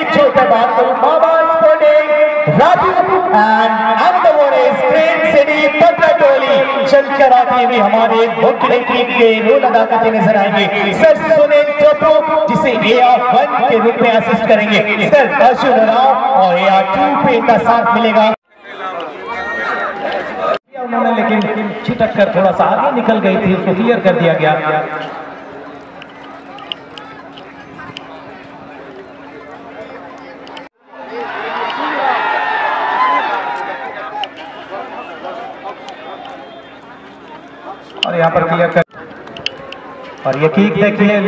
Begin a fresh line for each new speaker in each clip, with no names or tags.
जो मैं बात करूं Baba sporting Raju and another one is Green City Patnatoli चलकर आती हुई हमारे मुख्य टीम के रोल अदा करते नजर आएंगे सर सुनील टोपो जिसे AR1 के रूप में असिस्ट करेंगे सर अर्जुन राव और AR2 पे इनका साथ मिलेगा। उन्होंने लेकिन छिटक कर थोड़ा सा आगे निकल गई थी, उसको क्लियर कर दिया गया। और यहाँ पर क्लियर कर और ये किक देखिए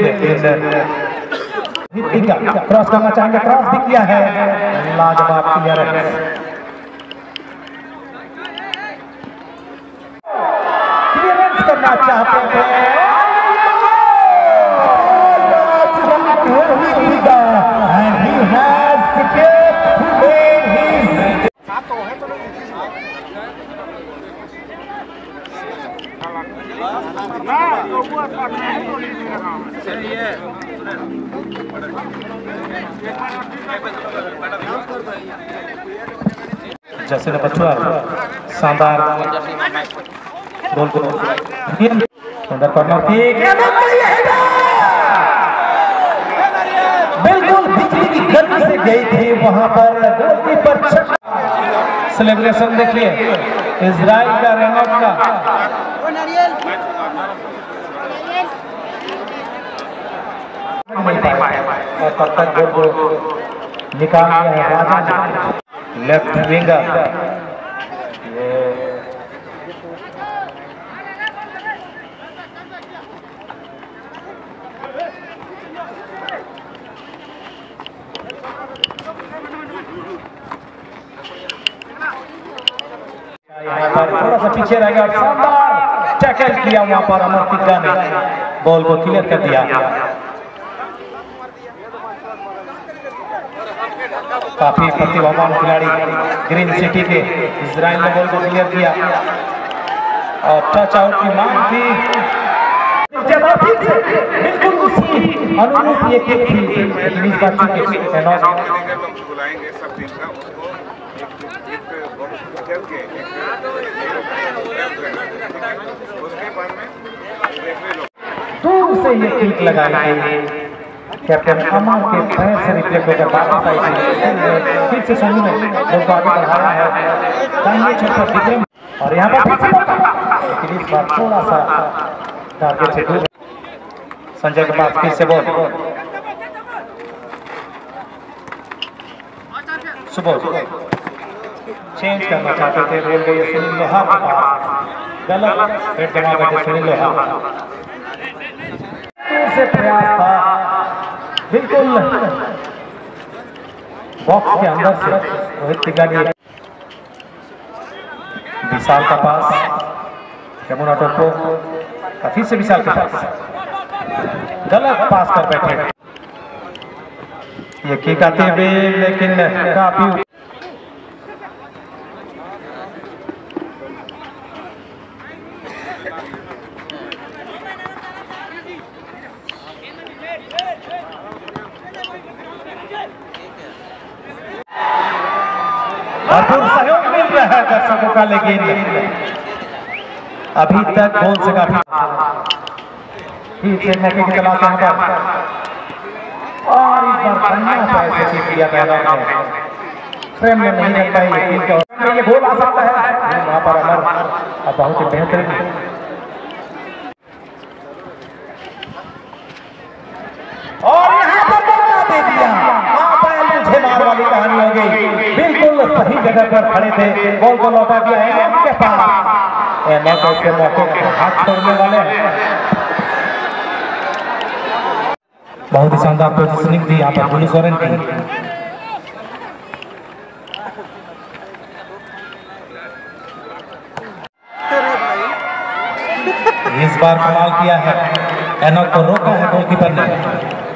क्रॉस करना चाहेंगे, क्रॉस भी किया है, लाजवाब क्लियर करना चाहते हैं and he has secured his जैसे बचुआ शानदार गोल को सुंदर कॉर्नर बिल्कुल बिजली की गर्मी से गई थी वहां पर गोलकीपर। सेलिब्रेशन देखिए इजराइल का रेनॉट का और तब तक गोल को निकाल दिया है राजा लेफ्ट विंगर। थोड़ा सा पीछे रह गया, शानदार टैकल किया वहां पर अमर तिग्गा ने बॉल को क्लियर कर दिया। काफी प्रतिभावान खिलाड़ी ग्रीन सिटी के इजराइल ने बॉल को क्लियर किया और टच आउट की मांग थी, बिल्कुल उसी अनुरूप ये किक थी, लेकिन इस बात दूर से ये किक लगाई थी, कैप्टन अमर के पैर से रिफ्लेक्ट होकर वापस आई थी, फिर से सोनू ने बॉल को आगे बढ़ाया है दाहिने छत पर विक्रम और यहाँ पर लेकिन इस बार थोड़ा सा टारगेट से दूर। संजय के पास फिर से बॉल, सुबह चेंज करना चाहते थे, बोल गए सुनील लोहा के पास, गलत हेड जमा करके सुनील लोहा से प्रयास था, बिल्कुल बॉक्स के अंदर से रोहित तिग्गा विशाल का पास, यमुना टोपो काफी से विशाल के पास गलत पास कर बैठे, ये किक आते हुए लेकिन काफी भरपूर सहयोग मिल रहा है दर्शकों का, लेकिन अभी तक गोल से काफी फिर मौके की तलाश है और इस बार बढ़िया पैसे से किया गया है, फ्रेम में नहीं रख पाई, ये गोल आ सकता है वहां पर अमर अब बहुत ही बेहतरीन और यहाँ पर मौका दे दिया, मुझे मार वाली कहानी हो गई, बिल्कुल सही जगह पर खड़े थे, बॉल को लौटा दिया है के पास, के मौके को हाथ छोड़ने वाले बहुत ही शानदार पोजीशनिंग थी यहाँ पर गुनी सोरेन की, इस बार कमाल किया है, एनोक को रोका है गोलकीपर ने।